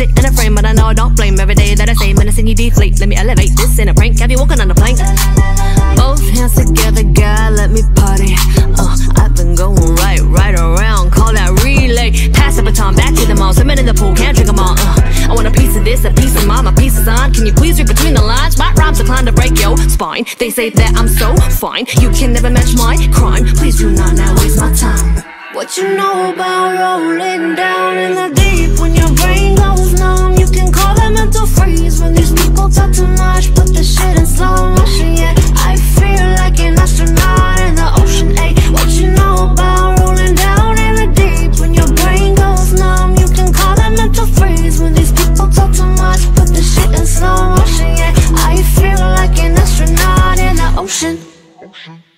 stick in a frame, but I know I don't blame every day that I say menacing you deflate. Let me elevate this in a prank, have you walking on a plank? Both hands together, God, let me party. I've been going right around, call that relay. Pass the baton back to the mall, swimming in the pool, can't drink them all. I want a piece of this, a piece of mine, a piece of sign. Can you please read between the lines? My rhymes inclined to break your spine. They say that I'm so fine, you can never match my crime. Please do not now waste my time. What you know about rolling down in the deep? When your brain goes numb, you can call that mental freeze. When these people talk too much, put the shit in slow motion. Yeah, I feel like an astronaut in the ocean. Ay, what you know about rolling down in the deep? When your brain goes numb, you can call that mental freeze. When these people talk too much, put the shit in slow motion. Yeah, I feel like an astronaut in the ocean.